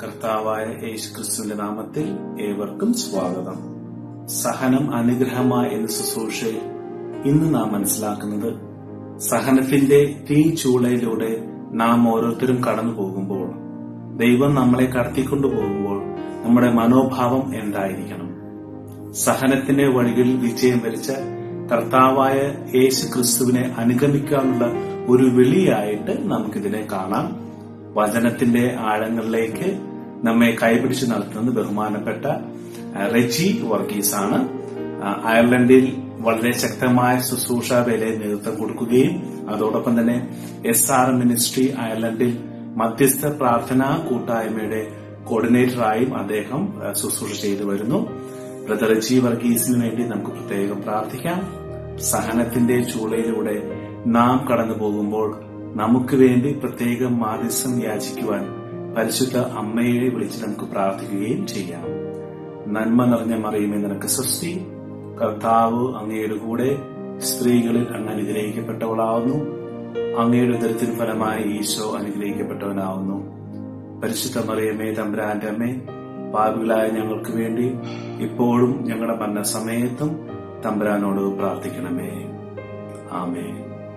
കർത്താവായ യേശുക്രിസ്തുവിന്റെ നാമത്തിൽ ഏവർക്കും സ്വാഗതം. സഹനം അനുഗ്രഹമായ എന്ന ശുശ്രൂഷയിൽ ഇന്ന് നാം മനസ്സിലാക്കുന്നത്, സഹനത്തിന്റെ തീച്ചൂളയിലൂടെ നാം ഓരോരുത്തരും കടന്നു പോകുമ്പോൾ, ദൈവം നമ്മളെ കടത്തിക്കൊണ്ടു പോകുമ്പോൾ നമ്മുടെ മനോഭാവം എന്തായിരിക്കണം. സഹനത്തിന്റെ വഴികളിൽ വിജയം വരിച്ച കർത്താവായ യേശുക്രിസ്തുവിനെ അനുഗമിക്കാനുള്ള ഒരു വിളിയായിട്ട് നമുക്കിതിനെ കാണാം. വചനത്തിന്റെ ആഴങ്ങളിലേക്ക് നമ്മെ കൈപിടിച്ച് നടത്തുന്നത് ബഹുമാനപ്പെട്ട റെജി വർഗീസ് ആണ്. അയർലൻഡിൽ വളരെ ശക്തമായ ശുശ്രൂഷ വേലയിൽ നേതൃത്വം കൊടുക്കുകയും അതോടൊപ്പം തന്നെ SR മിനിസ്ട്രി അയർലൻഡിൽ മധ്യസ്ഥ പ്രാർത്ഥനാ കൂട്ടായ്മയുടെ കോർഡിനേറ്ററായും അദ്ദേഹം ശുശ്രൂഷ ചെയ്തു വരുന്നു. ബ്രദർ റെജി വർഗീസിന് വേണ്ടി നമുക്ക് പ്രത്യേകം പ്രാർത്ഥിക്കാം. സഹനത്തിന്റെ ചൂളയിലൂടെ നാം കടന്നു പോകുമ്പോൾ നമുക്ക് വേണ്ടി പ്രത്യേകം മാധ്യസ്ഥം യാചിക്കുവാൻ പരിശുദ്ധ അമ്മയെ വിളിച്ച് നമുക്ക് പ്രാർത്ഥിക്കുകയും ചെയ്യാം. നന്മ നിറഞ്ഞ മറിയമേ, നിനക്ക് സ്വസ്തി, കർത്താവ് അങ്ങയുടെ കൂടെ, സ്ത്രീകളിൽ അങ്ങ് അനുഗ്രഹിക്കപ്പെട്ടവളാവുന്നു. അങ്ങയുടെ ഉദരത്തിൻ ഫലമായി ഈശോ അനുഗ്രഹിക്കപ്പെട്ടവനാവുന്നു. പരിശുദ്ധ മറിയമേ, തമ്പുരാന്റെ അമ്മേ, പാപികളായ ഞങ്ങൾക്ക് വേണ്ടി ഇപ്പോഴും ഞങ്ങളുടെ മരണസമയത്തും തമ്പുരാനോട് പ്രാർത്ഥിക്കണമേ. ആമേൻ.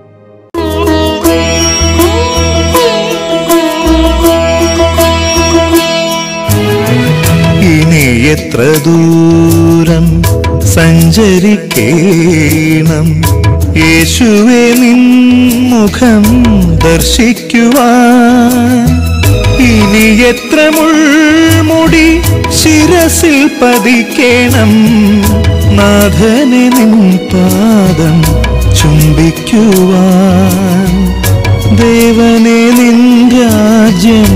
ഇനി എത്ര ദൂരം സഞ്ചരിക്കേണം യേശുവേ നിൻ മുഖം ദർശിക്കുവാൻ? ഇനി എത്ര മുൾമുടി ശിരസിൽ പതിക്കേണം നാഥനെ നിൻ പാദം ചുംബിക്കുവാൻ? ദേവനെ നിൻ രാജ്യം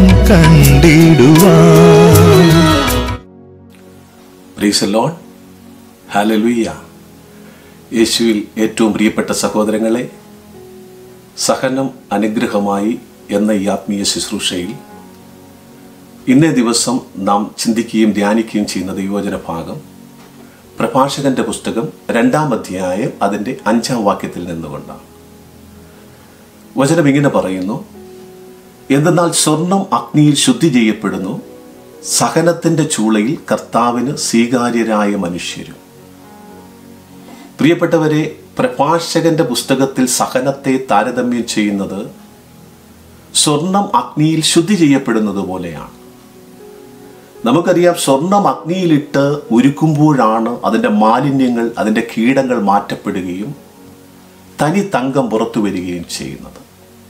കണ്ടിടുവാൻ. Praise the Lord. ഹല്ലേലൂയ. യേശുവിൽ ഏറ്റവും പ്രിയപ്പെട്ട സഹോദരങ്ങളെ, സഹനം അനുഗ്രഹമായി എന്ന ഈ ആത്മീയ ശുശ്രൂഷയിൽ ഇന്നേ ദിവസം നാം ചിന്തിക്കുകയും ധ്യാനിക്കുകയും ചെയ്യുന്ന ദൈവവചന ഭാഗം പ്രഭാഷകന്റെ പുസ്തകം 2-ാം അധ്യായം അതിൻ്റെ 5-ാം വാക്യത്തിൽ നിന്നുകൊണ്ടാണ്. വചനം ഇങ്ങനെ പറയുന്നു: എന്തെന്നാൽ സ്വർണം അഗ്നിയിൽ ശുദ്ധി ചെയ്യപ്പെടുന്നു, സഹനത്തിന്റെ ചൂളയിൽ കർത്താവിന് സ്വീകാര്യരായ മനുഷ്യരും. പ്രിയപ്പെട്ടവരെ, പ്രഭാഷകന്റെ പുസ്തകത്തിൽ സഹനത്തെ താരതമ്യം ചെയ്യുന്നത് സ്വർണം അഗ്നിയിൽ ശുദ്ധി ചെയ്യപ്പെടുന്നത് പോലെയാണ്. നമുക്കറിയാം, സ്വർണം അഗ്നിയിലിട്ട് ഉരുക്കുമ്പോഴാണ് അതിൻ്റെ മാലിന്യങ്ങൾ, അതിൻ്റെ കീടങ്ങൾ മാറ്റപ്പെടുകയും തനി തങ്കം പുറത്തു വരികയും ചെയ്യുന്നത്.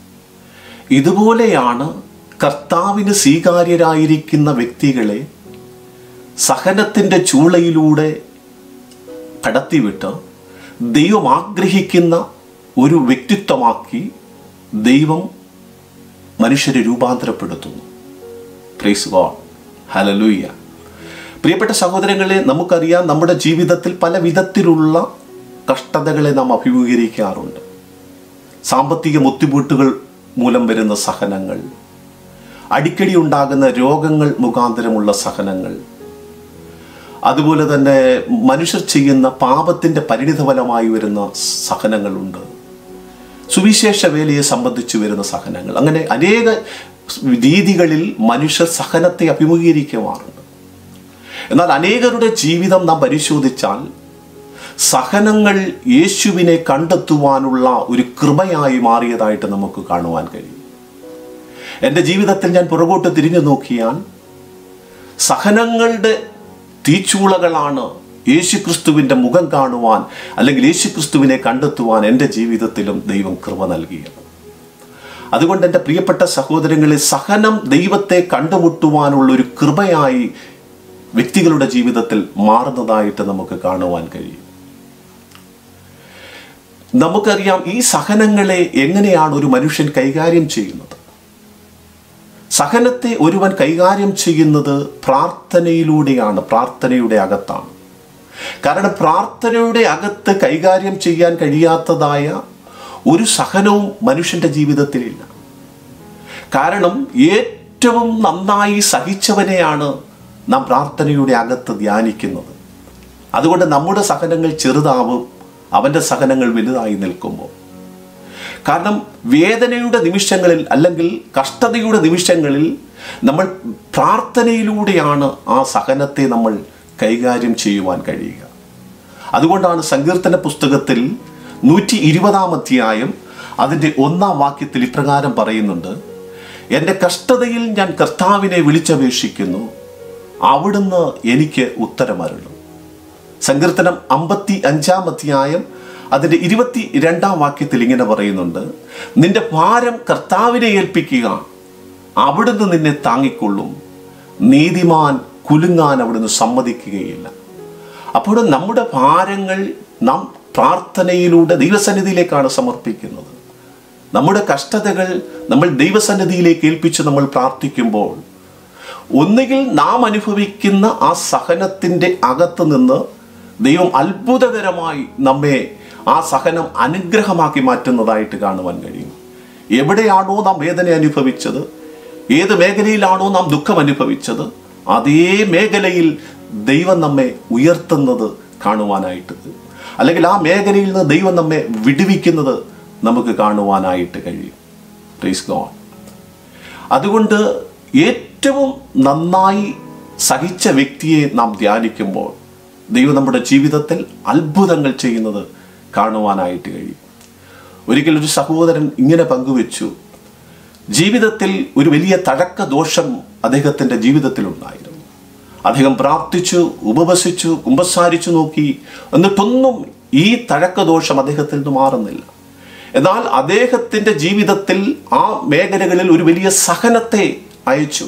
ഇതുപോലെയാണ് കർത്താവിന് സ്വീകാര്യരായിരിക്കുന്ന വ്യക്തികളെ സഹനത്തിൻ്റെ ചൂളയിലൂടെ കടത്തിവിട്ട് ദൈവം ആഗ്രഹിക്കുന്ന ഒരു വ്യക്തിത്വമാക്കി ദൈവം മനുഷ്യരെ രൂപാന്തരപ്പെടുത്തുന്നു. Price God. ഹല്ലേലൂയ. പ്രിയപ്പെട്ട സഹോദരങ്ങളെ, നമുക്കറിയാം, നമ്മുടെ ജീവിതത്തിൽ പല വിധത്തിലുള്ള കഷ്ടതകളെ നാം അഭിമുഖീകരിക്കാറുണ്ട്. സാമ്പത്തിക ബുദ്ധിമുട്ടുകൾ മൂലം വരുന്ന സഹനങ്ങൾ, അടിക്കടി ഉണ്ടാകുന്ന രോഗങ്ങൾ മുഖാന്തരമുള്ള സഹനങ്ങൾ, അതുപോലെ തന്നെ മനുഷ്യർ ചെയ്യുന്ന പാപത്തിൻ്റെ പരിണിതഫലമായി വരുന്ന സഹനങ്ങളുണ്ട്, സുവിശേഷ വേലയെ സംബന്ധിച്ച് വരുന്ന സഹനങ്ങൾ. അങ്ങനെ അനേക രീതികളിൽ മനുഷ്യർ സഹനത്തെ അഭിമുഖീകരിക്കുവാറുണ്ട്. എന്നാൽ അനേകരുടെ ജീവിതം നാം പരിശോധിച്ചാൽ സഹനങ്ങൾ യേശുവിനെ കണ്ടെത്തുവാനുള്ള ഒരു കൃപയായി മാറിയതായിട്ട് നമുക്ക് കാണുവാൻ കഴിയും. എൻ്റെ ജീവിതത്തിൽ ഞാൻ പുറകോട്ട് തിരിഞ്ഞു നോക്കിയാൽ സഹനങ്ങളുടെ തീച്ചൂളകളാണ് യേശുക്രിസ്തുവിൻ്റെ മുഖം കാണുവാൻ, അല്ലെങ്കിൽ യേശുക്രിസ്തുവിനെ കണ്ടെത്തുവാൻ എൻ്റെ ജീവിതത്തിലും ദൈവം കൃപ നൽകിയത്. അതുകൊണ്ട് എൻ്റെ പ്രിയപ്പെട്ട സഹോദരങ്ങളെ, സഹനം ദൈവത്തെ കണ്ടുമുട്ടുവാനുള്ള ഒരു കൃപയായി വ്യക്തികളുടെ ജീവിതത്തിൽ മാറുന്നതായിട്ട് നമുക്ക് കാണുവാൻ കഴിയും. നമുക്കറിയാം, ഈ സഹനങ്ങളെ എങ്ങനെയാണ് ഒരു മനുഷ്യൻ കൈകാര്യം ചെയ്യുന്നത്? സഹനത്തെ ഒരുവൻ കൈകാര്യം ചെയ്യുന്നത് പ്രാർത്ഥനയിലൂടെയാണ്, പ്രാർത്ഥനയുടെ അകത്താണ്. കാരണം പ്രാർത്ഥനയുടെ അകത്ത് കൈകാര്യം ചെയ്യാൻ കഴിയാത്തതായ ഒരു സഹനവും മനുഷ്യൻ്റെ ജീവിതത്തിലില്ല. കാരണം ഏറ്റവും നന്നായി സഹിച്ചവനെയാണ് നാം പ്രാർത്ഥനയുടെ അകത്ത് ധ്യാനിക്കുന്നത്. അതുകൊണ്ട് നമ്മുടെ സഹനങ്ങൾ ചെറുതാവും, അവൻ്റെ സഹനങ്ങൾ വലുതായി നിൽക്കുമ്പോൾ. കാരണം വേദനയുടെ നിമിഷങ്ങളിൽ അല്ലെങ്കിൽ കഷ്ടതയുടെ നിമിഷങ്ങളിൽ നമ്മൾ പ്രാർത്ഥനയിലൂടെയാണ് ആ സഹനത്തെ നമ്മൾ കൈകാര്യം ചെയ്യുവാൻ കഴിയുക. അതുകൊണ്ടാണ് സങ്കീർത്തന പുസ്തകത്തിൽ 120 അധ്യായം അതിൻ്റെ 1 വാക്യത്തിൽ ഇപ്രകാരം പറയുന്നുണ്ട്, എൻ്റെ കഷ്ടതയിൽ ഞാൻ കർത്താവിനെ വിളിച്ചപേക്ഷിക്കുന്നു, അവിടുന്ന് എനിക്ക് ഉത്തരമരുളും. സങ്കീർത്തനം 55 അധ്യായം അതിൻ്റെ 22 വാക്യത്തിൽ ഇങ്ങനെ പറയുന്നുണ്ട്, നിന്റെ ഭാരം കർത്താവിനെ ഏൽപ്പിക്കുക, അവിടുന്ന് നിന്നെ താങ്ങിക്കൊള്ളും, നീതിമാൻ കുലുങ്ങാൻ അവിടുന്ന് സമ്മതിക്കുകയില്ല. അപ്പോൾ നമ്മുടെ ഭാരങ്ങൾ നാം പ്രാർത്ഥനയിലൂടെ ദൈവസന്നിധിയിലേക്കാണ് സമർപ്പിക്കുന്നത്. നമ്മുടെ കഷ്ടതകൾ നമ്മൾ ദൈവസന്നിധിയിലേക്ക് ഏൽപ്പിച്ച് നമ്മൾ പ്രാർത്ഥിക്കുമ്പോൾ ഒന്നുകിൽ നാം അനുഭവിക്കുന്ന ആ സഹനത്തിൻ്റെ അകത്ത് നിന്ന് ദൈവം അത്ഭുതകരമായി നമ്മെ ആ സഹനം അനുഗ്രഹമാക്കി മാറ്റുന്നതായിട്ട് കാണുവാൻ കഴിയും. എവിടെയാണോ നാം വേദന അനുഭവിച്ചത്, ഏത് മേഖലയിലാണോ നാം ദുഃഖം അനുഭവിച്ചത്, അതേ മേഖലയിൽ ദൈവം നമ്മെ ഉയർത്തുന്നത് കാണുവാനായിട്ട്, അല്ലെങ്കിൽ ആ മേഖലയിൽ നിന്ന് ദൈവം നമ്മെ വിടുവിക്കുന്നത് നമുക്ക് കാണുവാനായിട്ട് കഴിയും. Praise God. അതുകൊണ്ട് ഏറ്റവും നന്നായി സഹിച്ച വ്യക്തിയെ നാം ധ്യാനിക്കുമ്പോൾ ദൈവം നമ്മുടെ ജീവിതത്തിൽ അത്ഭുതങ്ങൾ ചെയ്യുന്നത് കാണുവാനായിട്ട് കഴിയും. ഒരിക്കൽ ഒരു സഹോദരൻ ഇങ്ങനെ പങ്കുവെച്ചു, ജീവിതത്തിൽ ഒരു വലിയ തഴക്ക ദോഷം അദ്ദേഹത്തിൻ്റെ ജീവിതത്തിലുണ്ടായിരുന്നു. അദ്ദേഹം പ്രാർത്ഥിച്ചു, ഉപവസിച്ചു, കുമ്പസാരിച്ചു നോക്കി, എന്നിട്ടൊന്നും ഈ തഴക്ക ദോഷം അദ്ദേഹത്തിൽ നിന്ന് മാറുന്നില്ല. എന്നാൽ അദ്ദേഹത്തിൻ്റെ ജീവിതത്തിൽ ആ മേഖലകളിൽ ഒരു വലിയ സഹനത്തെ അയച്ചു.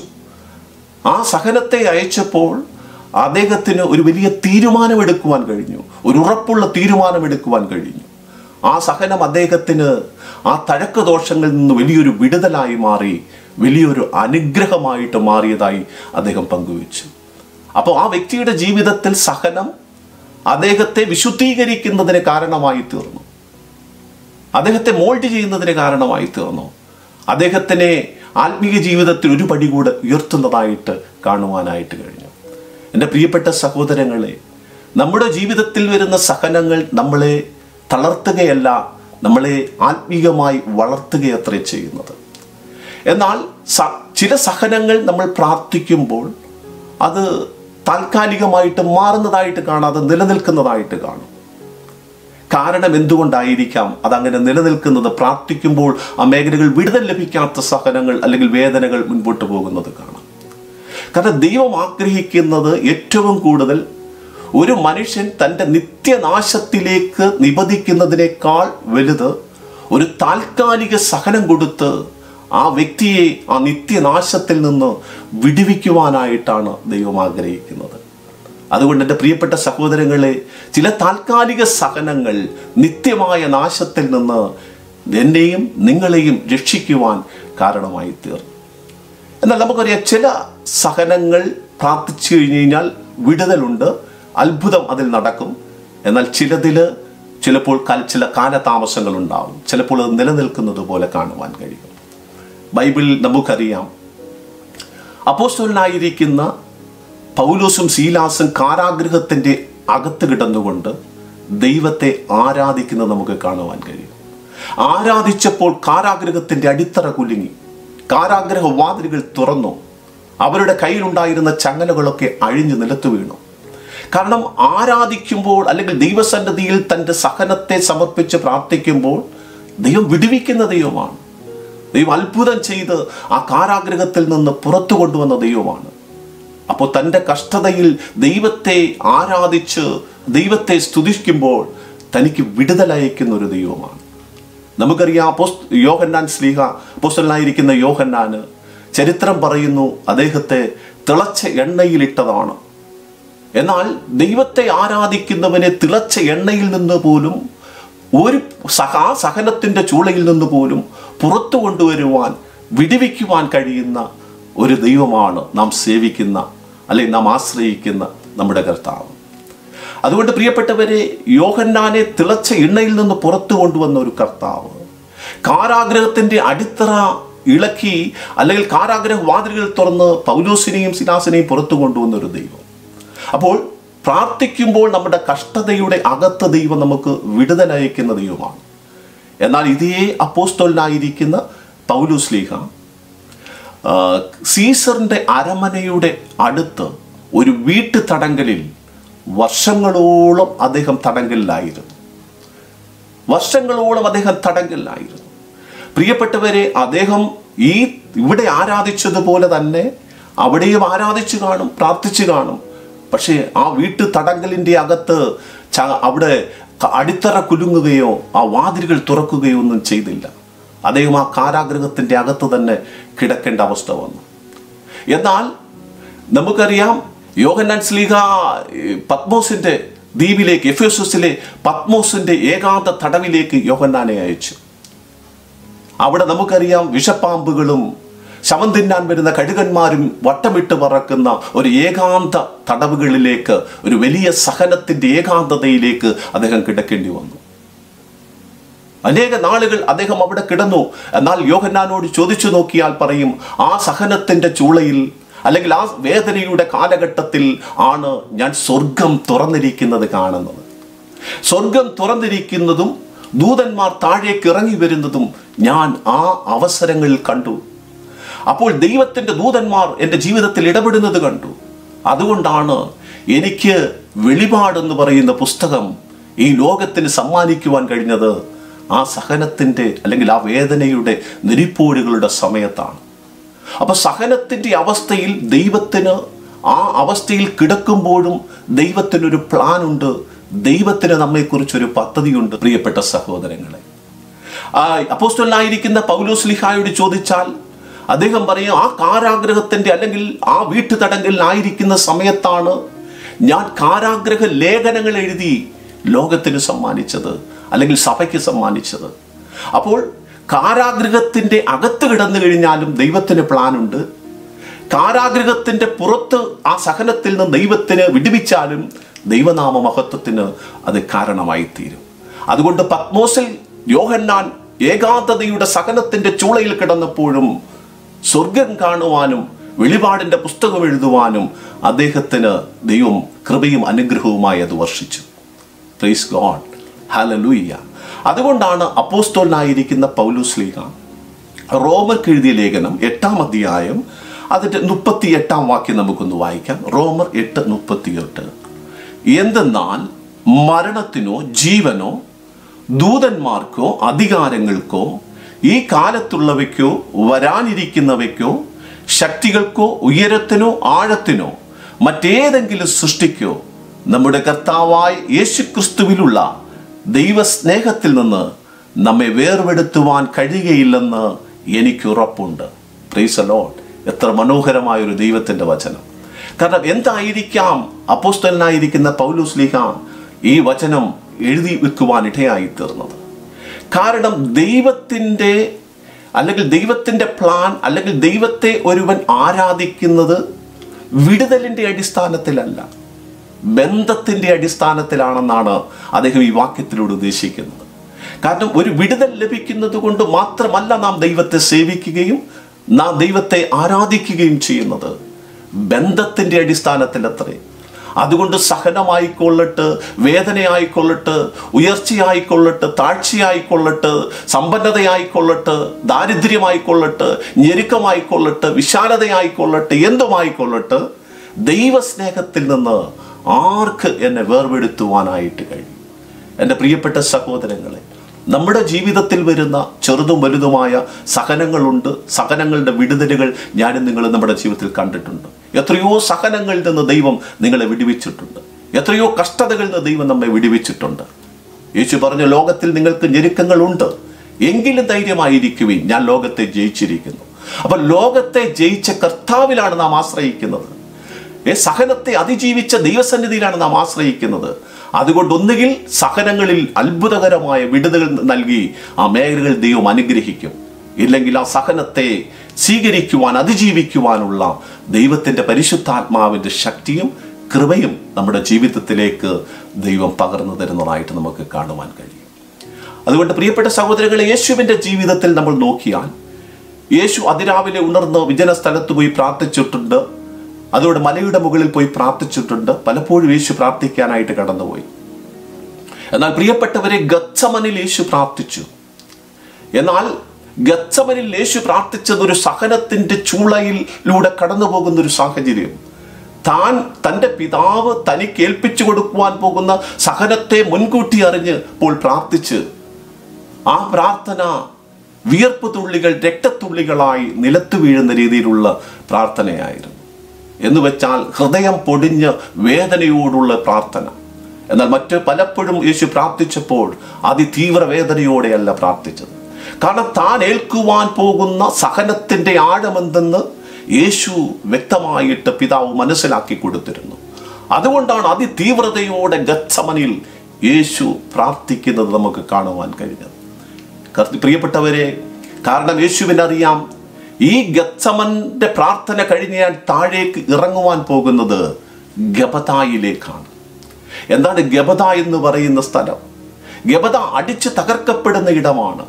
ആ സഹനത്തെ അയച്ചപ്പോൾ അദ്ദേഹത്തിന് ഒരു വലിയ തീരുമാനമെടുക്കുവാൻ കഴിഞ്ഞു, ഒരു ഉറപ്പുള്ള തീരുമാനമെടുക്കുവാൻ കഴിഞ്ഞു. ആ സഹനം അദ്ദേഹത്തിന് ആ തഴക്ക ദോഷങ്ങളിൽ നിന്ന് വലിയൊരു വിടുതലായി മാറി, വലിയൊരു അനുഗ്രഹമായിട്ട് മാറിയതായി അദ്ദേഹം പങ്കുവച്ചു. അപ്പോൾ ആ വ്യക്തിയുടെ ജീവിതത്തിൽ സഹനം അദ്ദേഹത്തെ വിശുദ്ധീകരിക്കുന്നതിന് കാരണമായി തീർന്നു, അദ്ദേഹത്തെ മോൾഡ് ചെയ്യുന്നതിന് കാരണമായി തീർന്നു, അദ്ദേഹത്തിനെ ആത്മീയ ജീവിതത്തിൽ ഒരു പടി കൂടെ ഉയർത്തുന്നതായിട്ട് കാണുവാനായിട്ട് കഴിഞ്ഞു. എൻ്റെ പ്രിയപ്പെട്ട സഹോദരങ്ങളെ, നമ്മുടെ ജീവിതത്തിൽ വരുന്ന സഹനങ്ങൾ നമ്മളെ തളർത്തുകയല്ല, നമ്മളെ ആത്മീയമായി വളർത്തുകയത്രേ ചെയ്യുന്നത്. എന്നാൽ ചില സഹനങ്ങൾ നമ്മൾ പ്രാർത്ഥിക്കുമ്പോൾ അത് താൽക്കാലികമായിട്ട് മാറുന്നതായിട്ട് കാണാതെ നിലനിൽക്കുന്നതായിട്ട് കാണും. കാരണം എന്തുകൊണ്ടായിരിക്കാം അതങ്ങനെ നിലനിൽക്കുന്നത്? പ്രാർത്ഥിക്കുമ്പോൾ ആ മേഖലകൾ വിടുതൽ ലഭിക്കാത്ത സഹനങ്ങൾ അല്ലെങ്കിൽ വേദനകൾ മുൻപോട്ട് പോകുന്നത് കാണാം. കാരണം ദൈവം ആഗ്രഹിക്കുന്നത് ഏറ്റവും കൂടുതൽ ഒരു മനുഷ്യൻ തൻ്റെ നിത്യനാശത്തിലേക്ക് നിബന്ധിക്കുന്നതിനേക്കാൾ വലുത് ഒരു താൽക്കാലിക സഹനം കൊടുത്ത് ആ വ്യക്തിയെ ആ നിത്യനാശത്തിൽ നിന്ന് വിടുവിക്കുവാനായിട്ടാണ് ദൈവം ആഗ്രഹിക്കുന്നത്. അതുകൊണ്ട് എൻ്റെ പ്രിയപ്പെട്ട സഹോദരങ്ങളെ, ചില താൽക്കാലിക സഹനങ്ങൾ നിത്യമായ നാശത്തിൽ നിന്ന് എന്നെയും നിങ്ങളെയും രക്ഷിക്കുവാൻ കാരണമായി തീർന്നു. എന്നാൽ നമുക്കറിയാം, ചില സഹനങ്ങൾ പ്രാർത്ഥിച്ചു കഴിഞ്ഞാൽ വിടുതലുണ്ട്, അത്ഭുതം അതിൽ നടക്കും. എന്നാൽ ചിലതിൽ ചിലപ്പോൾ ചില കാലതാമസങ്ങൾ ഉണ്ടാവും, ചിലപ്പോൾ അത് നിലനിൽക്കുന്നത് പോലെ കാണുവാൻ കഴിയും. ബൈബിളിൽ നമുക്കറിയാം, അപ്പോസ്തലനായിരിക്കുന്ന പൗലോസും സീലാസും കാരാഗൃഹത്തിൻ്റെ അകത്ത് കിടന്നുകൊണ്ട് ദൈവത്തെ ആരാധിക്കുന്നത് നമുക്ക് കാണുവാൻ കഴിയും. ആരാധിച്ചപ്പോൾ കാരാഗൃഹത്തിൻ്റെ അടിത്തറ കുലുങ്ങി, കാരാഗ്രഹ വാതിലുകൾ തുറന്നു, അവരുടെ കയ്യിലുണ്ടായിരുന്ന ചങ്ങലകളൊക്കെ അഴിഞ്ഞു നിലത്തു വീണു. കാരണം ആരാധിക്കുമ്പോൾ അല്ലെങ്കിൽ ദൈവസന്നിധിയിൽ തൻ്റെ സഹനത്തെ സമർപ്പിച്ച് പ്രാർത്ഥിക്കുമ്പോൾ ദൈവം വിടുവിക്കുന്ന ദൈവമാണ്. ദൈവം അത്ഭുതം ചെയ്ത് ആ കാരാഗ്രഹത്തിൽ നിന്ന് പുറത്തു കൊണ്ടുവന്ന ദൈവമാണ്. അപ്പോൾ തൻ്റെ കഷ്ടതയിൽ ദൈവത്തെ ആരാധിച്ച് ദൈവത്തെ സ്തുതിക്കുമ്പോൾ തനിക്ക് വിടുതലയക്കുന്ന ഒരു ദൈവമാണ്. നമുക്കറിയാം, യോഹന്നാൻ ശ്ലീഹ, അപ്പോസ്തലനായിരിക്കുന്ന യോഹന്നാന് ചരിത്രം പറയുന്നു, അദ്ദേഹത്തെ തിളച്ച എണ്ണയിലിട്ടതാണ്. എന്നാൽ ദൈവത്തെ ആരാധിക്കുന്നവനെ തിളച്ച എണ്ണയിൽ നിന്ന് പോലും ഒരു സഹനത്തിൻ്റെ ചൂളയിൽ നിന്ന് പോലും പുറത്തു കൊണ്ടുവരുവാൻ, വിടുവിക്കുവാൻ കഴിയുന്ന ഒരു ദൈവമാണ് നാം സേവിക്കുന്ന അല്ലെങ്കിൽ നാം ആശ്രയിക്കുന്ന നമ്മുടെ കർത്താവ്. അതുകൊണ്ട് പ്രിയപ്പെട്ടവരെ, യോഹന്നാനെ തിളച്ച എണ്ണയിൽ നിന്ന് പുറത്തു കൊണ്ടുവന്ന ഒരു കർത്താവ്, കാരാഗ്രഹത്തിൻ്റെ അടിത്തറ ഇളക്കി അല്ലെങ്കിൽ കാരാഗ്രഹ വാതിലുകൾ തുറന്ന് പൗലോസിനെയും സിലാസിനെയും പുറത്തു കൊണ്ടുവന്ന ഒരു ദൈവം. അപ്പോൾ പ്രാർത്ഥിക്കുമ്പോൾ നമ്മുടെ കഷ്ടതയുടെ അകത്ത് ദൈവം നമുക്ക് വിടുതലയക്കുന്ന ദൈവമാണ്. എന്നാൽ ഇതേ അപ്പോസ്തലനായിരിക്കുന്ന പൗലോസ്ലീഹ സീസറിന്റെ അരമനയുടെ അടുത്ത് ഒരു വീട്ടു തടങ്കലിൽ വർഷങ്ങളോളം അദ്ദേഹം തടങ്കലിലായിരുന്നു. പ്രിയപ്പെട്ടവരെ, അദ്ദേഹം ഇവിടെ ആരാധിച്ചതുപോലെ തന്നെ അവിടെയും ആരാധിച്ചു കാണും, പ്രാർത്ഥിച്ചു കാണും. പക്ഷേ ആ വീട്ടു തടങ്കലിന്റെ അകത്ത് അവിടെ അടിത്തറ കുലുങ്ങുകയോ ആ വാതിലുകൾ തുറക്കുകയോ ഒന്നും ചെയ്തില്ല. അദ്ദേഹം ആ കാരാഗൃഹത്തിന്റെ അകത്ത് തന്നെ കിടക്കേണ്ട അവസ്ഥ വന്നു. എന്നാൽ നമുക്കറിയാം, യോഹന്നാൻ ശ്ലീഹ പത്മോസിന്റെ ദ്വീപിലേക്ക്, എഫേസസിലെ പത്മോസിന്റെ ഏകാന്ത തടവിലേക്ക് യോഹന്നാനെ അയച്ചു. അവിടെ നമുക്കറിയാം, വിഷപ്പാമ്പുകളും ശവം തിന്നാൻ വരുന്ന കഴുകന്മാരും വട്ടമിട്ട് പറക്കുന്ന ഒരു ഏകാന്ത തടവുകളിലേക്ക്, ഒരു വലിയ സഹനത്തിന്റെ ഏകാന്തതയിലേക്ക് അദ്ദേഹം കിടക്കേണ്ടി വന്നു. അനേക നാളുകൾ അദ്ദേഹം അവിടെ കിടന്നു. എന്നാൽ യോഹന്നാനോട് ചോദിച്ചു നോക്കിയാൽ പറയും, ആ സഹനത്തിന്റെ ചൂളയിൽ അല്ലെങ്കിൽ ആ വേദനയുടെ കാലഘട്ടത്തിൽ ആണ് ഞാൻ സ്വർഗം തുറന്നിരിക്കുന്നത് കാണുന്നത്. സ്വർഗം തുറന്നിരിക്കുന്നതും ദൂതന്മാർ താഴേക്ക് ഇറങ്ങി വരുന്നതും ഞാൻ ആ അവസരങ്ങളിൽ കണ്ടു. അപ്പോൾ ദൈവത്തിന്റെ ദൂതന്മാർ എൻ്റെ ജീവിതത്തിൽ ഇടപെടുന്നത് കണ്ടു. അതുകൊണ്ടാണ് എനിക്ക് വെളിപാടെന്ന് പറയുന്ന പുസ്തകം ഈ ലോകത്തിന് സമ്മാനിക്കുവാൻ കഴിഞ്ഞത് ആ സഹനത്തിന്റെ അല്ലെങ്കിൽ ആ വേദനയുടെ നെരിപ്പോടുകളുടെ സമയത്താണ്. അപ്പൊ സഹനത്തിന്റെ അവസ്ഥയിൽ ദൈവത്തിന്, ആ അവസ്ഥയിൽ കിടക്കുമ്പോഴും ദൈവത്തിനൊരു പ്ലാൻ ഉണ്ട്, ദൈവത്തിന് നമ്മെക്കുറിച്ചൊരു പദ്ധതിയുണ്ട്. പ്രിയപ്പെട്ട സഹോദരങ്ങളെ, അപ്പോസ്തലനായിരിക്കുന്ന പൗലോസ്ലീഹായോട് ചോദിച്ചാൽ അദ്ദേഹം പറയും, ആ കാരാഗ്രഹത്തിന്റെ അല്ലെങ്കിൽ ആ വീട്ടു തടങ്കലിലായിരിക്കുന്ന സമയത്താണ് ഞാൻ കാരാഗ്രഹ ലേഖനങ്ങൾ എഴുതി ലോകത്തിന് സമ്മാനിച്ചത് അല്ലെങ്കിൽ സഭയ്ക്ക് സമ്മാനിച്ചത്. അപ്പോൾ കാരാഗ്രഹത്തിന്റെ അകത്ത് കിടന്നു കഴിഞ്ഞാലും ദൈവത്തിന് പ്ലാനുണ്ട്. കാരാഗ്രഹത്തിന്റെ പുറത്ത് ആ സഹനത്തിൽ നിന്ന് ദൈവത്തിന് വിടുവിച്ചാലും ദൈവനാമ മഹത്വത്തിന് അത് കാരണമായി തീരും. അതുകൊണ്ട് പത്മോസിൽ യോഹന്നാൻ ഏകാന്തതയുടെ സഹനത്തിന്റെ ചൂളയിൽ കിടന്നപ്പോഴും സ്വർഗം കാണുവാനും വെളിപാടിന്റെ പുസ്തകം എഴുതുവാനും അദ്ദേഹത്തിന് ദൈവം കൃപയും അനുഗ്രഹവുമായി അത് വർഷിച്ചു. Price God, hallelujah. അതുകൊണ്ടാണ് അപ്പോസ്തലനായിരിക്കുന്ന പൗലോസ്ലീഹ റോമർക്ക് എഴുതിയ ലേഖനം 8-ാം അധ്യായം അതിന്റെ 38-ാം വാക്യം നമുക്കൊന്ന് വായിക്കാം. റോമർ 8:38. എന്തെന്നാൽ മരണത്തിനോ ജീവനോ ദൂതന്മാർക്കോ അധികാരങ്ങൾക്കോ ഈ കാലത്തുള്ളവയ്ക്കോ വരാനിരിക്കുന്നവയ്ക്കോ ശക്തികൾക്കോ ഉയരത്തിനോ ആഴത്തിനോ മറ്റേതെങ്കിലും സൃഷ്ടിക്കോ നമ്മുടെ കർത്താവായ യേശുക്രിസ്തുവിലുള്ള ദൈവസ്നേഹത്തിൽ നിന്ന് നമ്മെ വേർപെടുത്തുവാൻ കഴിയുകയില്ലെന്ന് എനിക്ക് ഉറപ്പുണ്ട്. Praise the Lord. എത്ര മനോഹരമായൊരു ദൈവത്തിന്റെ വചനം. കാരണം എന്തായിരിക്കാം അപ്പോസ്തലനായിരിക്കുന്ന പൗലോസ്ലീഹ ഈ വചനം എഴുതി വെക്കുവാൻ ഇടയായി തീർന്നത്? കാരണം ദൈവത്തിന്റെ പ്ലാൻ അല്ലെങ്കിൽ ദൈവത്തെ ഒരുവൻ ആരാധിക്കുന്നത് വിടുതലിന്റെ അടിസ്ഥാനത്തിലല്ല, ബന്ധത്തിന്റെ അടിസ്ഥാനത്തിലാണെന്നാണ് അദ്ദേഹം ഈ വാക്യത്തിലൂടെ ഉദ്ദേശിക്കുന്നത്. കാരണം ഒരു വിടുതൽ ലഭിക്കുന്നത് കൊണ്ട് മാത്രമല്ല നാം ദൈവത്തെ സേവിക്കുകയും നാം ദൈവത്തെ ആരാധിക്കുകയും ചെയ്യുന്നത്, ബന്ധത്തിന്റെ അടിസ്ഥാനത്തിൽ അത്രേ. അതുകൊണ്ട് സഹനമായിക്കൊള്ളട്ട്, വേദനയായിക്കൊള്ളട്ട്, ഉയർച്ചയായിക്കൊള്ളട്ട്, താഴ്ചയായിക്കൊള്ളട്ട്, സമ്പന്നതയായിക്കൊള്ളട്ട്, ദാരിദ്ര്യമായിക്കൊള്ളട്ട്, ഞെരുക്കമായിക്കൊള്ളട്ട്, വിശാലതയായിക്കൊള്ളട്ട്, എന്തുമായിക്കൊള്ളട്ട്, ദൈവസ്നേഹത്തിൽ നിന്ന് ആർക്ക് എന്നെ വേർപെടുത്തുവാനായിട്ട് കഴിയും? എൻ്റെ പ്രിയപ്പെട്ട സഹോദരങ്ങളെ, നമ്മുടെ ജീവിതത്തിൽ വരുന്ന ചെറുതും വലുതുമായ സഹനങ്ങളുണ്ട്. സഹനങ്ങളുടെ വിടുതലുകൾ ഞാനും നിങ്ങളും നമ്മുടെ ജീവിതത്തിൽ കണ്ടിട്ടുണ്ട്. എത്രയോ സഹനങ്ങളിൽ നിന്ന് ദൈവം നിങ്ങളെ വിടുവിച്ചിട്ടുണ്ട്. എത്രയോ കഷ്ടതകളിൽ നിന്ന് ദൈവം നമ്മെ വിടുവിച്ചിട്ടുണ്ട്. യേശു പറഞ്ഞു, ലോകത്തിൽ നിങ്ങൾക്ക് ഞെരുക്കങ്ങളുണ്ട്, എങ്കിലും ധൈര്യമായിരിക്കുവിൻ, ഞാൻ ലോകത്തെ ജയിച്ചിരിക്കുന്നു. അപ്പൊ ലോകത്തെ ജയിച്ച കർത്താവിലാണ് നാം ആശ്രയിക്കുന്നത്. സഹനത്തെ അതിജീവിച്ച ദൈവസന്നിധിയിലാണ് നാം ആശ്രയിക്കുന്നത്. അതുകൊണ്ട് ഒന്നുകിൽ സഹനങ്ങളിൽ അത്ഭുതകരമായ വിടുതൽ നൽകി ആ മേഖലകൾ ദൈവം അനുഗ്രഹിക്കും, ഇല്ലെങ്കിൽ ആ സഹനത്തെ സ്വീകരിക്കുവാൻ, അതിജീവിക്കുവാനുള്ള ദൈവത്തിന്റെ പരിശുദ്ധാത്മാവിന്റെ ശക്തിയും കൃപയും നമ്മുടെ ജീവിതത്തിലേക്ക് ദൈവം പകർന്നു തരുന്നതായിട്ട് നമുക്ക് കാണുവാൻ കഴിയും. അതുകൊണ്ട് പ്രിയപ്പെട്ട സഹോദരങ്ങളെ, യേശുവിന്റെ ജീവിതത്തിൽ നമ്മൾ നോക്കിയാൽ, യേശു അതിരാവിലെ ഉണർന്ന് വിജന സ്ഥലത്ത് പോയി പ്രാർത്ഥിച്ചിട്ടുണ്ട്. അതോടെ മലയുടെ മുകളിൽ പോയി പ്രാർത്ഥിച്ചിട്ടുണ്ട്. പലപ്പോഴും യേശു പ്രാർത്ഥിക്കാനായിട്ട് കടന്നുപോയി. എന്നാൽ പ്രിയപ്പെട്ടവരെ, ഗത്സമനിൽ യേശു പ്രാർത്ഥിച്ചു. എന്നാൽ ഗത്സമനിൽ യേശു പ്രാർത്ഥിച്ചത് ഒരു സഹനത്തിന്റെ ചൂളയിലൂടെ കടന്നു പോകുന്ന ഒരു സാഹചര്യം. താൻ തൻ്റെ പിതാവ് തനിക്ക് ഏൽപ്പിച്ചു കൊടുക്കുവാൻ പോകുന്ന സഹനത്തെ മുൻകൂട്ടി അറിഞ്ഞ് ഇപ്പോൾ പ്രാർത്ഥിച്ച് ആ പ്രാർത്ഥന വിയർപ്പ് തുള്ളികൾ രക്തത്തുള്ളികളായി നിലത്തു വീഴുന്ന രീതിയിലുള്ള പ്രാർത്ഥനയായിരുന്നു. എന്ന് വെച്ചാൽ ഹൃദയം പൊടിഞ്ഞ് വേദനയോടുള്ള പ്രാർത്ഥന. എന്നാൽ മറ്റ് പലപ്പോഴും യേശു പ്രാർത്ഥിച്ചപ്പോൾ അതിതീവ്ര വേദനയോടെയല്ല പ്രാർത്ഥിച്ചത്. കാരണം താൻ ഏൽക്കുവാൻ പോകുന്ന സഹനത്തിന്റെ ആഴമെന്തെന്ന് യേശു വ്യക്തമായിട്ട് പിതാവ് മനസ്സിലാക്കി കൊടുത്തിരുന്നു. അതുകൊണ്ടാണ് അതിതീവ്രതയോടെ ഗത്സമനിൽ യേശു പ്രാർത്ഥിക്കുന്നത് നമുക്ക് കാണുവാൻ കഴിഞ്ഞത്. പ്രിയപ്പെട്ടവരെ, കാരണം യേശുവിനറിയാം ഈ ഗത്സമന്റെ പ്രാർത്ഥന കഴിഞ്ഞ് ഞാൻ താഴേക്ക് ഇറങ്ങുവാൻ പോകുന്നത് ഗബതായിലേക്കാണ്. എന്താണ് ഗബത എന്ന് പറയുന്ന സ്ഥലം? ഗബത അടിച്ച് തകർക്കപ്പെടുന്ന ഇടമാണ്.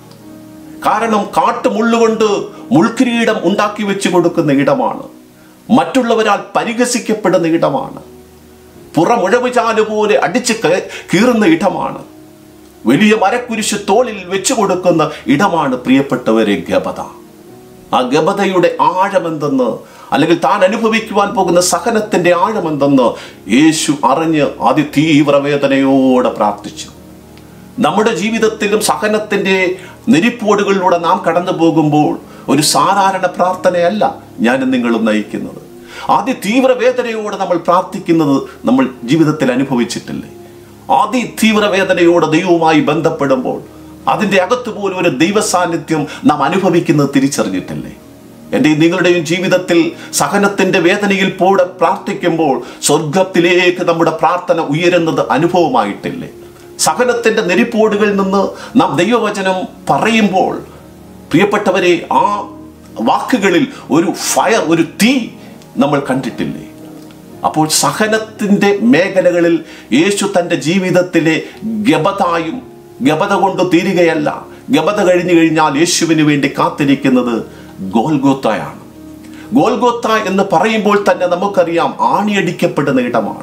കാരണം കാട്ടുമുള്ളുകൊണ്ട് മുൾക്കിരീടം ഉണ്ടാക്കി വെച്ച് കൊടുക്കുന്ന ഇടമാണ്. മറ്റുള്ളവരാൽ പരിഹസിക്കപ്പെടുന്ന ഇടമാണ്. പുറമുഴവുചാല് പോലെ അടിച്ച് കീറുന്ന ഇടമാണ്. വലിയ മരക്കുരിശ് തോളിൽ വെച്ചു കൊടുക്കുന്ന ഇടമാണ് പ്രിയപ്പെട്ടവരെ ഗബത. ആ ഗബതയുടെ ആഴമെന്തെന്ന്, അല്ലെങ്കിൽ താൻ അനുഭവിക്കുവാൻ പോകുന്ന സഹനത്തിന്റെ ആഴമെന്തെന്ന് യേശു അറിഞ്ഞ് അതിതീവ്ര വേദനയോടെ പ്രാർത്ഥിച്ചു. നമ്മുടെ ജീവിതത്തിലും സഹനത്തിന്റെ നെരിപ്പോടുകളിലൂടെ നാം കടന്നു പോകുമ്പോൾ ഒരു സാധാരണ പ്രാർത്ഥനയല്ല ഞാനും നിങ്ങളും നയിക്കുന്നത്. അതിതീവ്ര വേദനയോടെ നമ്മൾ പ്രാർത്ഥിക്കുന്നത് നമ്മൾ ജീവിതത്തിൽ അനുഭവിച്ചിട്ടില്ലേ? അതിതീവ്ര വേദനയോടെ ദൈവവുമായി ബന്ധപ്പെടുമ്പോൾ അതിൻ്റെ അകത്ത് പോലും ഒരു ദൈവ സാന്നിധ്യം നാം അനുഭവിക്കുന്നത് തിരിച്ചറിഞ്ഞിട്ടില്ലേ? എൻ്റെ നിങ്ങളുടെയും ജീവിതത്തിൽ സഹനത്തിന്റെ വേദനയിൽ പോടെ പ്രാർത്ഥിക്കുമ്പോൾ സ്വർഗത്തിലേക്ക് നമ്മുടെ പ്രാർത്ഥന ഉയരുന്നത് അനുഭവമായിട്ടില്ലേ? സഹനത്തിന്റെ നെരിപ്പോടുകളിൽ നിന്ന് നാം ദൈവവചനം പറയുമ്പോൾ പ്രിയപ്പെട്ടവരെ, ആ വാക്കുകളിൽ ഒരു ഫയർ, ഒരു തീ നമ്മൾ കണ്ടിട്ടില്ലേ? അപ്പോൾ സഹനത്തിന്റെ മേഖലകളിൽ യേശു തൻ്റെ ജീവിതത്തിലെ ഗബതായും, ഗബത കൊണ്ട് തീരുകയല്ല, ഗബത കഴിഞ്ഞു കഴിഞ്ഞാൽ യേശുവിന് വേണ്ടി കാത്തിരിക്കുന്നത് ഗോൽഗോത്തയാണ്. ഗോൽഗോത്ത എന്ന് പറയുമ്പോൾ തന്നെ നമുക്കറിയാം ആണിയടിക്കപ്പെടുന്ന ഇടമാണ്.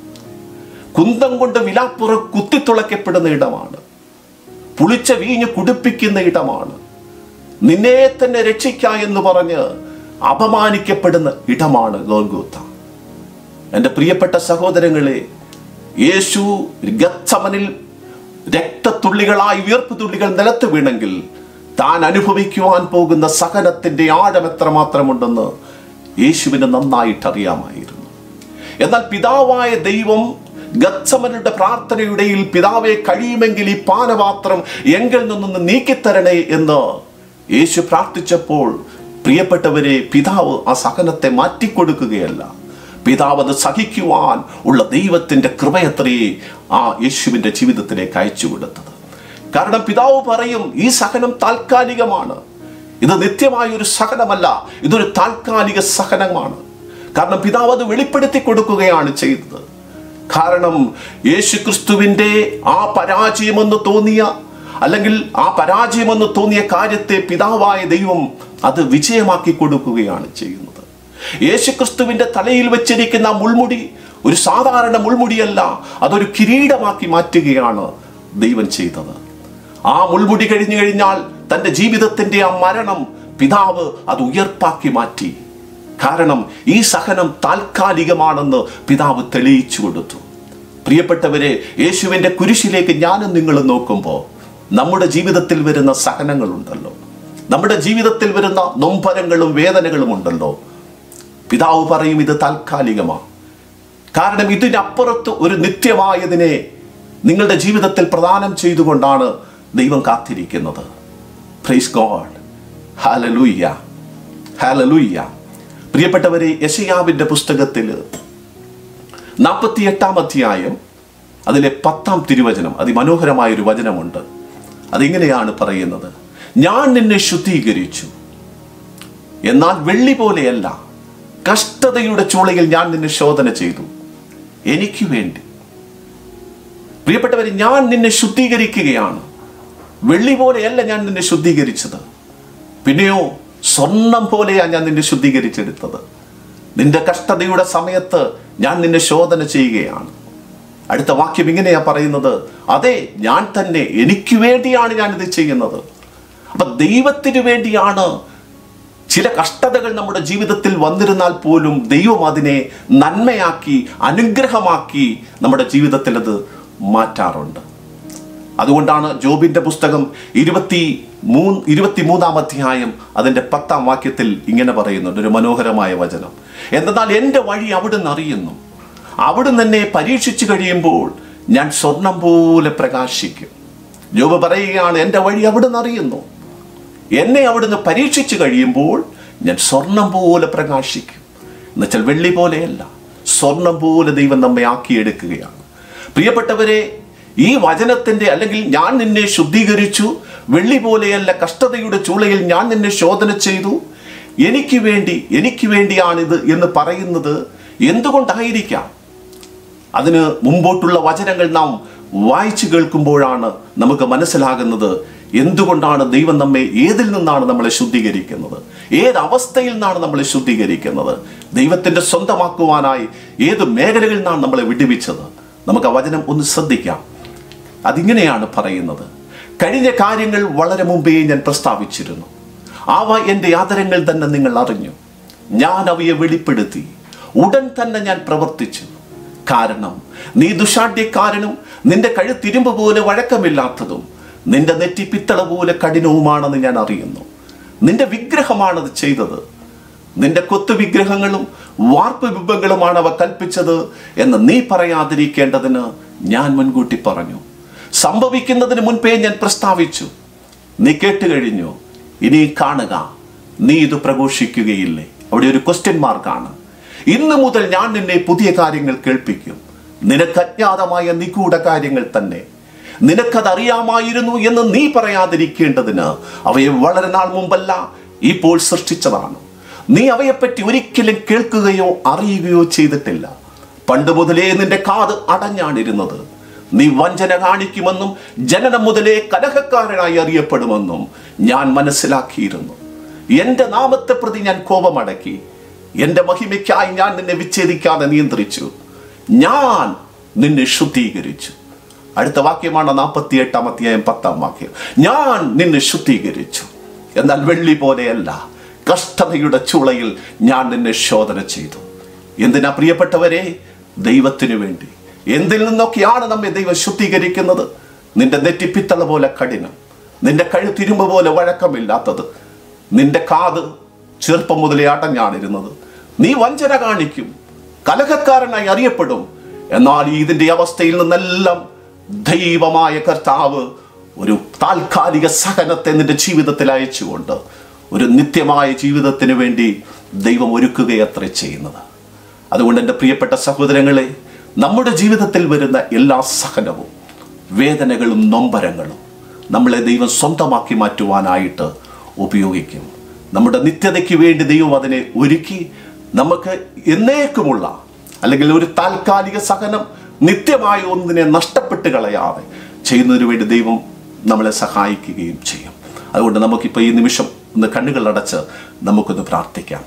കുന്തം കൊണ്ട് വിലാപ്പുറ കുത്തിത്തുളയ്ക്കപ്പെടുന്ന ഇടമാണ്. പുളിച്ച വീഞ്ഞ് കുടിപ്പിക്കുന്ന ഇടമാണ്. നിന്നെ തന്നെ രക്ഷിക്ക എന്ന് പറഞ്ഞ് അപമാനിക്കപ്പെടുന്ന ഇടമാണ് ഗോൽഗോത്ത. എൻ്റെ പ്രിയപ്പെട്ട സഹോദരങ്ങളെ, യേശു ഗത്സമനിൽ രക്തത്തുള്ളികളായി വിയർപ്പ് തുള്ളികൾ നിലത്ത് വീണെങ്കിൽ താൻ അനുഭവിക്കുവാൻ പോകുന്ന സഹനത്തിന്റെ ആഴം എത്രമാത്രമുണ്ടെന്ന് യേശുവിന് നന്നായിട്ട് അറിയാമായിരുന്നു. എന്നാൽ പിതാവായ ദൈവം ഗത്സമനുടെ പ്രാർത്ഥനയുടെയിൽ പിതാവെ കഴിയുമെങ്കിൽ ഈ പാനപാത്രം എങ്കിൽ നിന്നൊന്ന് നീക്കിത്തരണേ എന്ന് യേശു പ്രാർത്ഥിച്ചപ്പോൾ പ്രിയപ്പെട്ടവരെ, പിതാവ് ആ സഹനത്തെ മാറ്റിക്കൊടുക്കുകയല്ല, പിതാവ് അത് സഹിക്കുവാൻ ഉള്ള ദൈവത്തിന്റെ കൃപയത്രേ ആ യേശുവിന്റെ ജീവിതത്തിലേക്ക് അയച്ചു കൊടുത്തത്. കാരണം പിതാവ് പറയും, ഈ സഹനം താൽക്കാലികമാണ്, ഇത് നിത്യമായ ഒരു സഹനമല്ല, ഇതൊരു താൽക്കാലിക സഹനമാണ്. കാരണം പിതാവ് അത് വെളിപ്പെടുത്തി കൊടുക്കുകയാണ് ചെയ്തത്. കാരണം യേശുക്രിസ്തുവിന്റെ ആ പരാജയമെന്ന് തോന്നിയ, അല്ലെങ്കിൽ ആ പരാജയമെന്ന് തോന്നിയ കാര്യത്തെ പിതാവായ ദൈവം അത് വിജയമാക്കി കൊടുക്കുകയാണ് ചെയ്യുന്നത്. യേശുക്രിസ്തുവിന്റെ തലയിൽ വെച്ചിരിക്കുന്ന മുൾമുടി ഒരു സാധാരണ മുൾമുടിയല്ല, അതൊരു കിരീടമാക്കി മാറ്റുകയാണ് ദൈവം ചെയ്തത്. ആ മുൾമുടി കഴിഞ്ഞു കഴിഞ്ഞാൽ തൻ്റെ ജീവിതത്തിന്റെ ആ മരണം പിതാവ് അത് ഉയർപ്പാക്കി മാറ്റി. കാരണം ഈ സഹനം താൽക്കാലികമാണെന്ന് പിതാവ് തെളിയിച്ചു കൊടുത്തു. പ്രിയപ്പെട്ടവരെ, യേശുവിന്റെ കുരിശിലേക്ക് ഞാനും നിങ്ങളും നോക്കുമ്പോൾ നമ്മുടെ ജീവിതത്തിൽ വരുന്ന സഹനങ്ങളുണ്ടല്ലോ, നമ്മുടെ ജീവിതത്തിൽ വരുന്ന നൊമ്പരങ്ങളും വേദനകളും ഉണ്ടല്ലോ. പിതാവ് പറയും ഇത് താൽക്കാലികമാണ്. കാരണം ഇതിനപ്പുറത്ത് ഒരു നിത്യമായതിനെ നിങ്ങളുടെ ജീവിതത്തിൽ പ്രദാനം ചെയ്തുകൊണ്ടാണ് ദൈവം കാത്തിരിക്കുന്നത്. പ്രൈസ് ഗോഡ്, ഹല്ലേലൂയ, ഹല്ലേലൂയ. പ്രിയപ്പെട്ടവരെ, യെശയ്യാവിന്റെ പുസ്തകത്തിൽ 48 അധ്യായം അതിലെ 10 തിരുവചനം, അതിമനോഹരമായൊരു വചനമുണ്ട്. അതിങ്ങനെയാണ് പറയുന്നത്: ഞാൻ നിന്നെ ശുദ്ധീകരിച്ചു, എന്നാൽ വെള്ളി പോലെയല്ല, കഷ്ടതയുടെ ചൂളയിൽ ഞാൻ നിന്നെ ശോധന ചെയ്തു എനിക്ക് വേണ്ടി. പ്രിയപ്പെട്ടവരെ, ഞാൻ നിന്നെ ശുദ്ധീകരിക്കുകയാണ്. വെള്ളി പോലെയല്ല ഞാൻ നിന്നെ ശുദ്ധീകരിച്ചത്, പിന്നെയോ സ്വർണം പോലെയാണ് ഞാൻ നിന്നെ ശുദ്ധീകരിച്ചെടുത്തത്. നിന്റെ കഷ്ടതയുടെ സമയത്ത് ഞാൻ നിന്നെ ശോധന ചെയ്യുകയാണ്. അടുത്ത വാക്യം ഇങ്ങനെയാ പറയുന്നത്: അതെ, ഞാൻ തന്നെ, എനിക്ക് വേണ്ടിയാണ് ഞാനിത് ചെയ്യുന്നത്. അപ്പൊ ദൈവത്തിന് വേണ്ടിയാണ് ചില കഷ്ടതകൾ നമ്മുടെ ജീവിതത്തിൽ വന്നിരുന്നാൽ പോലും ദൈവം അതിനെ നന്മയാക്കി അനുഗ്രഹമാക്കി നമ്മുടെ ജീവിതത്തിൽ അത് മാറ്റാറുണ്ട്. അതുകൊണ്ടാണ് ജോബിന്റെ പുസ്തകം 23-ാം അധ്യായം അതിന്റെ 10-ാം വാക്യത്തിൽ ഇങ്ങനെ പറയുന്നുണ്ട്, ഒരു മനോഹരമായ വചനം. എന്തെന്നാൽ എൻ്റെ വഴി അവിടുന്ന് അറിയുന്നു, അവിടുന്ന് എന്നെ പരീക്ഷിച്ചു കഴിയുമ്പോൾ ഞാൻ സ്വർണം പോലെ പ്രകാശിക്കും. ജോബ് പറയുകയാണ്, എൻ്റെ വഴി അവിടുന്ന് അറിയുന്നു, എന്നെ അവിടുന്ന് പരീക്ഷിച്ചു കഴിയുമ്പോൾ ഞാൻ സ്വർണം പോലെ പ്രകാശിക്കും. എന്നുവെച്ചാൽ വെള്ളി പോലെയല്ല, സ്വർണം പോലെ ദൈവം നമ്മെ ആക്കിയെടുക്കുകയാണ്. പ്രിയപ്പെട്ടവരെ, ഈ വചനത്തിന്റെ അല്ലെങ്കിൽ ഞാൻ നിന്നെ ശുദ്ധീകരിച്ചു, വെള്ളി പോലെയല്ല, കഷ്ടതയുടെ ചൂളയിൽ ഞാൻ നിന്നെ ശോധന ചെയ്തു, എനിക്ക് വേണ്ടിയാണിത് എന്ന് പറയുന്നത് എന്തുകൊണ്ടായിരിക്കാം? അതിന് മുമ്പോട്ടുള്ള വചനങ്ങൾ നാം വായിച്ചു കേൾക്കുമ്പോഴാണ് നമുക്ക് മനസ്സിലാകുന്നത് എന്തുകൊണ്ടാണ് ദൈവം നമ്മെ, ഏതിൽ നിന്നാണ് നമ്മളെ ശുദ്ധീകരിക്കുന്നത്, ഏത് അവസ്ഥയിൽ നിന്നാണ് നമ്മളെ ശുദ്ധീകരിക്കുന്നത്, ദൈവത്തിന്റെ സ്വന്തമാക്കുവാനായി ഏത് മേഖലകളിൽ നിന്നാണ് നമ്മളെ വിടുവിച്ചത്. നമുക്ക് ആ വചനം ഒന്ന് ശ്രദ്ധിക്കാം. അതിങ്ങനെയാണ് പറയുന്നത്, കഴിഞ്ഞ കാര്യങ്ങൾ വളരെ മുമ്പേ ഞാൻ പ്രസ്താവിച്ചിരുന്നു, അവ എൻ്റെ ആദരങ്ങൾ തന്നെ നിങ്ങൾ അറിഞ്ഞു, ഞാൻ അവയെ വെളിപ്പെടുത്തി, ഉടൻ തന്നെ ഞാൻ പ്രവർത്തിച്ചു. കാരണം നീ ദുശാഠ്യക്കാരനും നിന്റെ കഴുത്തിരുമ്പ് പോലെ വഴക്കമില്ലാത്തതും നിന്റെ നെറ്റി പിത്തള പോലെ കഠിനവുമാണെന്ന് ഞാൻ അറിയുന്നു. നിന്റെ വിഗ്രഹമാണത് ചെയ്തത്, നിന്റെ കൊത്തു വിഗ്രഹങ്ങളും വാർപ്പ് ബിംബങ്ങളുമാണ് അവ കൽപ്പിച്ചത് എന്ന് നീ പറയാതിരിക്കേണ്ടതിന് ഞാൻ മുൻകൂട്ടി പറഞ്ഞു. സംഭവിക്കുന്നതിന് മുൻപേ ഞാൻ പ്രസ്താവിച്ചു. നീ കേട്ടുകഴിഞ്ഞു, ഇനി കാണുക, നീ ഇത് പ്രഘോഷിക്കുകയില്ലേ? അവിടെ ഒരു ക്വസ്റ്റ്യൻ മാർക്കാണ്. ഇന്നു മുതൽ ഞാൻ നിന്നെ പുതിയ കാര്യങ്ങൾ കേൾപ്പിക്കും, നിനക്ക് അജ്ഞാതമായ നിഗൂഢ കാര്യങ്ങൾ തന്നെ. നിനക്കതറിയാമായിരുന്നു എന്ന് നീ പറയാതിരിക്കേണ്ടതിന് അവയെ വളരെ നാൾ മുമ്പല്ല, ഇപ്പോൾ സൃഷ്ടിച്ചതാണ്. നീ അവയെപ്പറ്റി ഒരിക്കലും കേൾക്കുകയോ അറിയുകയോ ചെയ്തിട്ടില്ല. പണ്ട് മുതലേ നിന്റെ കാത് അടഞ്ഞാണിരുന്നത്. നീ വഞ്ചന കാണിക്കുമെന്നും ജനനം മുതലേ കലഹക്കാരനായി അറിയപ്പെടുമെന്നും ഞാൻ മനസ്സിലാക്കിയിരുന്നു. എൻ്റെ നാമത്തെ പ്രതി ഞാൻ കോപമടക്കി, എൻ്റെ മഹിമയ്ക്കായി ഞാൻ നിന്നെ വിച്ഛേദിക്കാതെ നിയന്ത്രിച്ചു, ഞാൻ നിന്നെ ശുദ്ധീകരിച്ചു. അടുത്ത വാക്യമാണ് 48-ാം അധ്യായം 10-ാം വാക്യം. ഞാൻ നിന്നെ ശുദ്ധീകരിച്ചു, എന്നാൽ വെള്ളി പോലെയല്ല, കഷ്ടതയുടെ ചൂളയിൽ ഞാൻ നിന്നെ ശോധന ചെയ്തു. എന്തിനാ പ്രിയപ്പെട്ടവരെ? ദൈവത്തിനു വേണ്ടി. എന്തിൽ നിന്നൊക്കെയാണ് നമ്മെ ദൈവം ശുദ്ധീകരിക്കുന്നത്? നിന്റെ നെറ്റിപ്പിത്തള പോലെ കഠിനം, നിന്റെ കഴുത്തിരുമ്പ് പോലെ വഴക്കമില്ലാത്തത്, നിന്റെ കാത് ചെറുപ്പം മുതലേ അടഞ്ഞാണിരുന്നത്. നീ വഞ്ചന കാണിക്കും, കലഹക്കാരനായി അറിയപ്പെടും. എന്നാൽ ഇതിന്റെ അവസ്ഥയിൽ നിന്നെല്ലാം ദൈവമായ കർത്താവ് ഒരു താൽക്കാലിക സഹനത്തെ നിന്റെ ജീവിതത്തിൽ അയച്ചുകൊണ്ട് ഒരു നിത്യമായ ജീവിതത്തിന് വേണ്ടി ദൈവം ഒരുക്കുകയത്രേ ചെയ്യുന്നത്. അതുകൊണ്ട് എൻ്റെ പ്രിയപ്പെട്ട സഹോദരങ്ങളെ, നമ്മുടെ ജീവിതത്തിൽ വരുന്ന എല്ലാ സഹനവും വേദനകളും നൊമ്പരങ്ങളും നമ്മളെ ദൈവം സ്വന്തമാക്കി മാറ്റുവാനായിട്ട് ഉപയോഗിക്കും. നമ്മുടെ നിത്യതയ്ക്ക് വേണ്ടി ദൈവം അതിനെ ഒരുക്കി നമുക്ക് എന്നേക്കുമുള്ള അല്ലെങ്കിൽ ഒരു താൽക്കാലിക സഹനം നിത്യമായ ഒന്നിനെ നഷ്ടപ്പെട്ട് കളയാതെ ചെയ്യുന്നതിന് വേണ്ടി ദൈവം നമ്മളെ സഹായിക്കുകയും ചെയ്യും. അതുകൊണ്ട് നമുക്കിപ്പോൾ ഈ നിമിഷം ഒന്ന് കണ്ണുകളടച്ച് നമുക്കൊന്ന് പ്രാർത്ഥിക്കാം.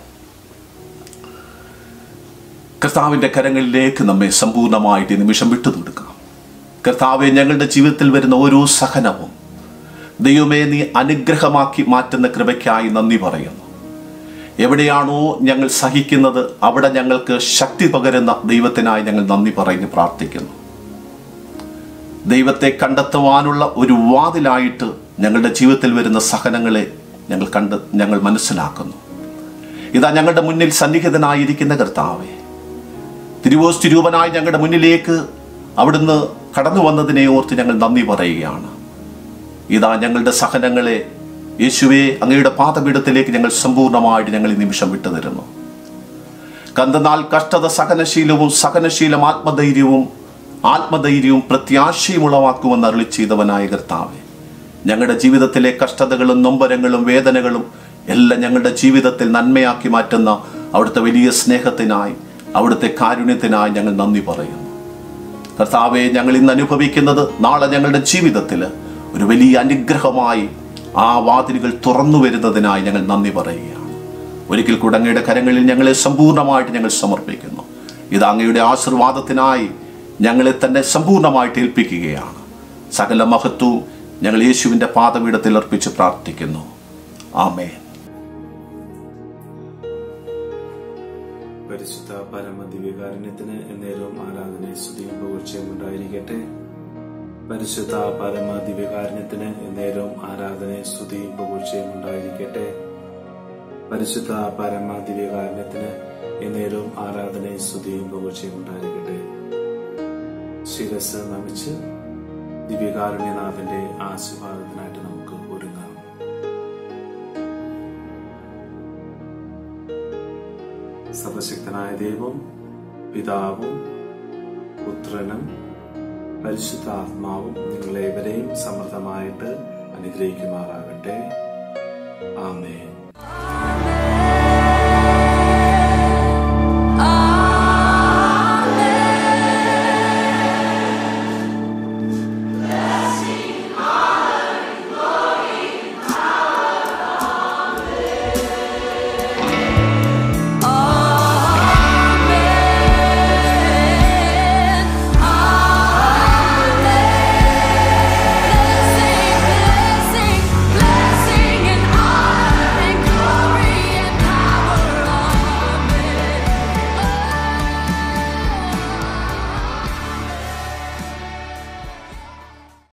കർത്താവിൻ്റെ കരങ്ങളിലേക്ക് നമ്മെ സമ്പൂർണ്ണമായിട്ട് ഈ നിമിഷം വിട്ടുകൊടുക്കാം. കർത്താവെ, ഞങ്ങളുടെ ജീവിതത്തിൽ വരുന്ന ഓരോ സഹനവും ദൈവമേ നീ അനുഗ്രഹമാക്കി മാറ്റുന്ന കൃപയ്ക്കായി നന്ദി പറയുന്നു. എവിടെയാണോ ഞങ്ങൾ സഹിക്കുന്നത് അവിടെ ഞങ്ങൾക്ക് ശക്തി പകരുന്ന ദൈവത്തിനായി ഞങ്ങൾ നന്ദി പറഞ്ഞ് പ്രാർത്ഥിക്കുന്നു. ദൈവത്തെ കണ്ടെത്തുവാനുള്ള ഒരു വാതിലായിട്ട് ഞങ്ങളുടെ ജീവിതത്തിൽ വരുന്ന സഹനങ്ങളെ ഞങ്ങൾ മനസ്സിലാക്കുന്നു. ഇതാ ഞങ്ങളുടെ മുന്നിൽ സന്നിഹിതനായിരിക്കുന്ന കർത്താവേ, തിരുവോസ്തി രൂപനായി ഞങ്ങളുടെ മുന്നിലേക്ക് അവിടുന്ന് കടന്നു വന്നതിനെ ഓർത്ത് ഞങ്ങൾ നന്ദി പറയുകയാണ്. ഇതാ ഞങ്ങളുടെ സഹനങ്ങളെ യേശുവേ അങ്ങയുടെ പാദപീഠത്തിലേക്ക് ഞങ്ങൾ സമ്പൂർണ്ണമായിട്ട് ഞങ്ങൾ ഈ നിമിഷം വിട്ടുതരുന്നു. കന്നാൽ കഷ്ടത സഹനശീലം ആത്മധൈര്യവും പ്രത്യാശയും ഉളവാക്കുമെന്ന് അരുളി ചെയ്തവനായ കർത്താവേ, ഞങ്ങളുടെ ജീവിതത്തിലെ കഷ്ടതകളും നൊമ്പരങ്ങളും വേദനകളും എല്ലാം ഞങ്ങളുടെ ജീവിതത്തിൽ നന്മയാക്കി മാറ്റുന്ന അവിടുത്തെ വലിയ സ്നേഹത്തിനായി അവിടുത്തെ കാരുണ്യത്തിനായി ഞങ്ങൾ നന്ദി പറയുന്നു. കർത്താവെ, ഞങ്ങൾ ഇന്ന് അനുഭവിക്കുന്നത് നാളെ ഞങ്ങളുടെ ജീവിതത്തിൽ ഒരു വലിയ അനുഗ്രഹമായി ആ വാതിലുകൾ തുറന്നു വരുന്നതിനായി ഞങ്ങൾ നന്ദി പറയുകയാണ്. ഒരിക്കൽ കൂടെ അങ്ങയുടെ കരങ്ങളിൽ ഞങ്ങളെ സമ്പൂർണ്ണമായിട്ട് ഞങ്ങൾ സമർപ്പിക്കുന്നു. ഇത് അങ്ങയുടെ ആശീർവാദത്തിനായി ഞങ്ങളെ തന്നെ സമ്പൂർണ്ണമായിട്ട് ഏൽപ്പിക്കുകയാണ്. സകല മഹത്വവും ഞങ്ങൾ യേശുവിന്റെ പാദപീഠത്തിൽ അർപ്പിച്ച് പ്രാർത്ഥിക്കുന്നു. ആമേൻ. പരിശുദ്ധ പരമ ദിവ്യകാരുണ്യത്തിന് എന്നേരവും ആരാധനയും സ്തുതിയും പുകഴ്ചയും ഉണ്ടായിരിക്കട്ടെ. പരിശുദ്ധ പരമ ദിവ്യകാരുണ്യത്തിന് എന്നേരവും ആരാധനയും സ്തുതിയും പുകഴ്ചയും ഉണ്ടായിരിക്കട്ടെ. പരിശുദ്ധ പരമ ദിവ്യകാരുണ്യത്തിന് എന്നേരവും ആരാധനയും സ്തുതിയും പുകഴ്ചയും ഉണ്ടായിരിക്കട്ടെ. ശിരസ് നമിച്ച് ദിവ്യകാരുണ്യനാഥന്റെ ആശീർവാദത്തിനായിട്ട് നമുക്ക് ഒരുങ്ങാം. സർവശക്തനായ ദൈവം, പിതാവും പുത്രനും പരിശുദ്ധാത്മാവും നിങ്ങളേവരെയും സമൃദ്ധമായിട്ട് അനുഗ്രഹിക്കുമാറാകട്ടെ. ആമേൻ.